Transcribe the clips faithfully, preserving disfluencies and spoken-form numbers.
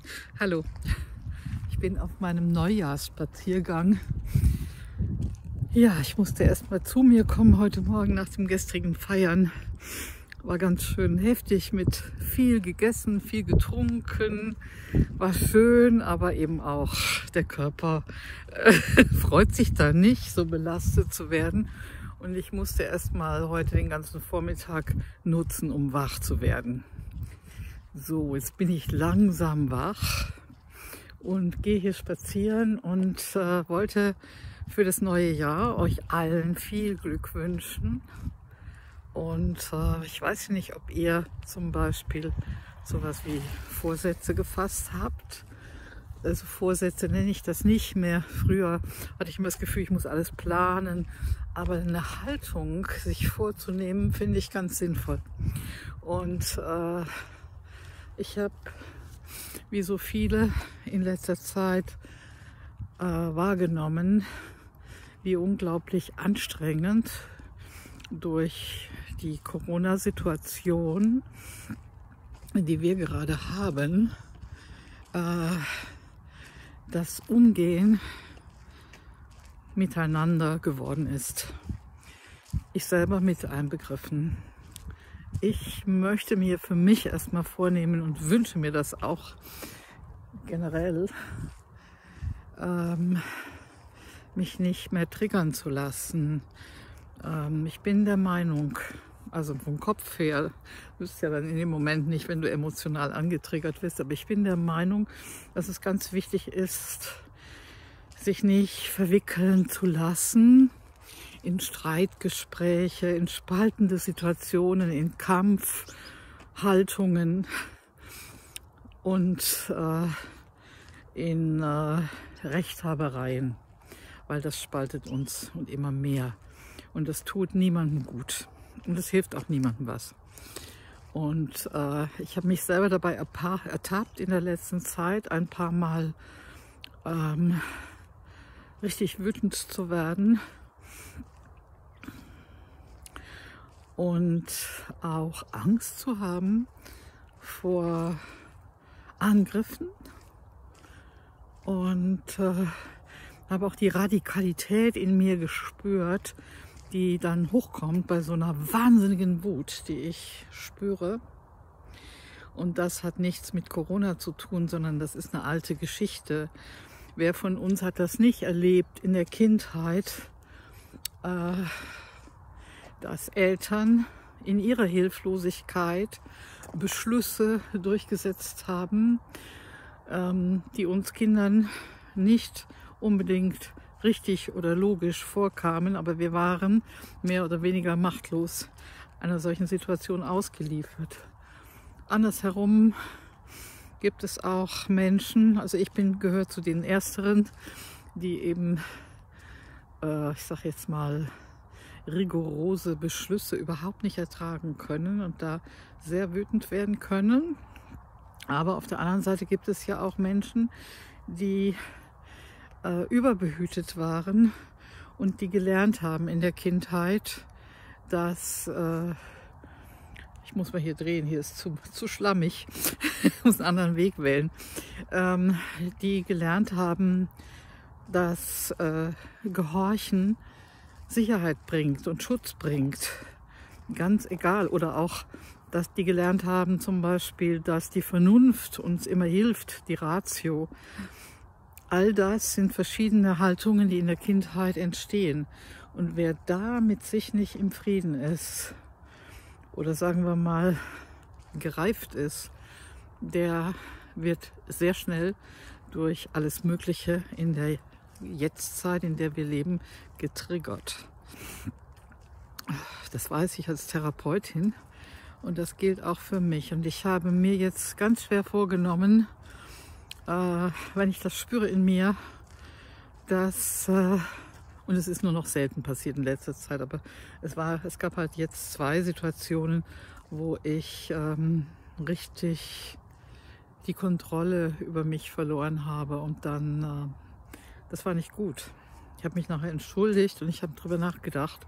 Hallo, ich bin auf meinem Neujahrsspaziergang. Ja, ich musste erst mal zu mir kommen heute Morgen nach dem gestrigen Feiern. War ganz schön heftig, mit viel gegessen, viel getrunken. War schön, aber eben auch der Körper äh, freut sich da nicht, so belastet zu werden. Und ich musste erst mal heute den ganzen Vormittag nutzen, um wach zu werden. So, jetzt bin ich langsam wach und gehe hier spazieren und äh, wollte für das neue Jahr euch allen viel Glück wünschen. Und äh, ich weiß nicht, ob ihr zum Beispiel sowas wie Vorsätze gefasst habt. Also Vorsätze nenne ich das nicht mehr. Früher hatte ich immer das Gefühl, ich muss alles planen. Aber eine Haltung, sich vorzunehmen, finde ich ganz sinnvoll. Und äh, ich habe, wie so viele in letzter Zeit, äh, wahrgenommen, wie unglaublich anstrengend durch die Corona-Situation, die wir gerade haben, äh, das Umgehen miteinander geworden ist. Ich selber mit einbegriffen. Ich möchte mir für mich erstmal vornehmen und wünsche mir das auch generell, ähm, mich nicht mehr triggern zu lassen. Ähm, ich bin der Meinung, also vom Kopf her, du bist ja dann in dem Moment nicht, wenn du emotional angetriggert wirst, aber ich bin der Meinung, dass es ganz wichtig ist, sich nicht verwickeln zu lassen in Streitgespräche, in spaltende Situationen, in Kampfhaltungen und äh, in äh, Rechthabereien, weil das spaltet uns und immer mehr. Und das tut niemandem gut und das hilft auch niemandem was. Und äh, ich habe mich selber dabei ertappt in der letzten Zeit, ein paar Mal ähm, richtig wütend zu werden und auch Angst zu haben vor Angriffen und äh, habe auch die Radikalität in mir gespürt, die dann hochkommt bei so einer wahnsinnigen Wut, die ich spüre. Und das hat nichts mit Corona zu tun, sondern das ist eine alte Geschichte. Wer von uns hat das nicht erlebt in der Kindheit, äh, dass Eltern in ihrer Hilflosigkeit Beschlüsse durchgesetzt haben, ähm, die uns Kindern nicht unbedingt richtig oder logisch vorkamen, aber wir waren mehr oder weniger machtlos einer solchen Situation ausgeliefert. Andersherum gibt es auch Menschen, also ich bin gehört zu den Ersteren, die eben, äh, ich sage jetzt mal, rigorose Beschlüsse überhaupt nicht ertragen können und da sehr wütend werden können. Aber auf der anderen Seite gibt es ja auch Menschen, die äh, überbehütet waren und die gelernt haben in der Kindheit, dass äh, ich muss mal hier drehen, hier ist zu, zu schlammig, ich muss einen anderen Weg wählen, ähm, die gelernt haben, dass äh, Gehorchen Sicherheit bringt und Schutz bringt, ganz egal. Oder auch, dass die gelernt haben zum Beispiel, dass die Vernunft uns immer hilft, die Ratio. All das sind verschiedene Haltungen, die in der Kindheit entstehen. Und wer da mit sich nicht im Frieden ist, oder sagen wir mal gereift ist, der wird sehr schnell durch alles Mögliche in der Jetztzeit, in der wir leben, getriggert. Das weiß ich als Therapeutin und das gilt auch für mich. Und ich habe mir jetzt ganz schwer vorgenommen, äh, wenn ich das spüre in mir, dass, äh, und es ist nur noch selten passiert in letzter Zeit, aber es, war, es gab halt jetzt zwei Situationen, wo ich ähm, richtig die Kontrolle über mich verloren habe und dann, äh, das war nicht gut. Ich habe mich nachher entschuldigt und ich habe darüber nachgedacht.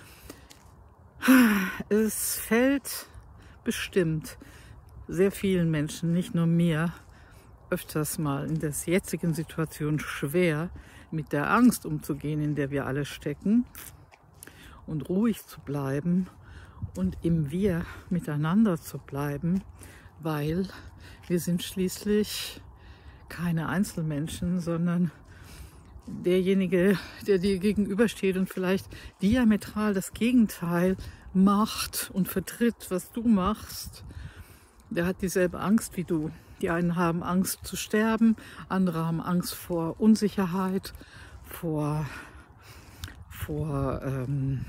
Es fällt bestimmt sehr vielen Menschen, nicht nur mir, öfters mal in der jetzigen Situation schwer, mit der Angst umzugehen, in der wir alle stecken, und ruhig zu bleiben und im Wir miteinander zu bleiben, weil wir sind schließlich keine Einzelmenschen, sondern derjenige, der dir gegenübersteht und vielleicht diametral das Gegenteil macht und vertritt, was du machst, der hat dieselbe Angst wie du. Die einen haben Angst zu sterben, andere haben Angst vor Unsicherheit, vor, vor ähm,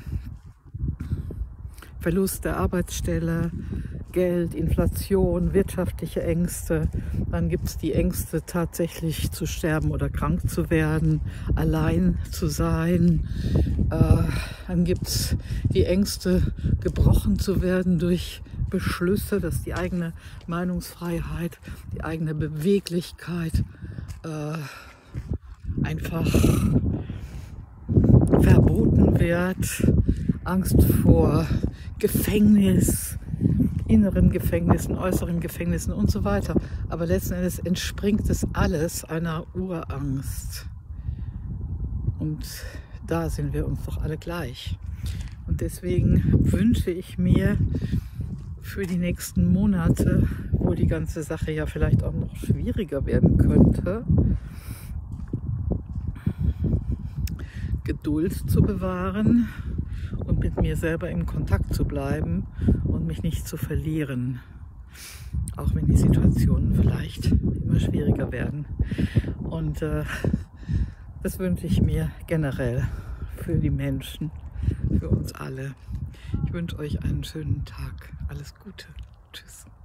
Verlust der Arbeitsstelle, Geld, Inflation, wirtschaftliche Ängste. Dann gibt es die Ängste, tatsächlich zu sterben oder krank zu werden, allein zu sein. Äh, dann gibt es die Ängste, gebrochen zu werden durch Beschlüsse, dass die eigene Meinungsfreiheit, die eigene Beweglichkeit äh, einfach verboten wird. Angst vor Gefängnis, inneren Gefängnissen, äußeren Gefängnissen und so weiter. Aber letzten Endes entspringt es alles einer Urangst. Und da sind wir uns doch alle gleich. Und deswegen wünsche ich mir für die nächsten Monate, wo die ganze Sache ja vielleicht auch noch schwieriger werden könnte, Geduld zu bewahren und mit mir selber im Kontakt zu bleiben und mich nicht zu verlieren, auch wenn die Situationen vielleicht immer schwieriger werden. Und äh, das wünsche ich mir generell für die Menschen, für uns alle. Ich wünsche euch einen schönen Tag. Alles Gute. Tschüss.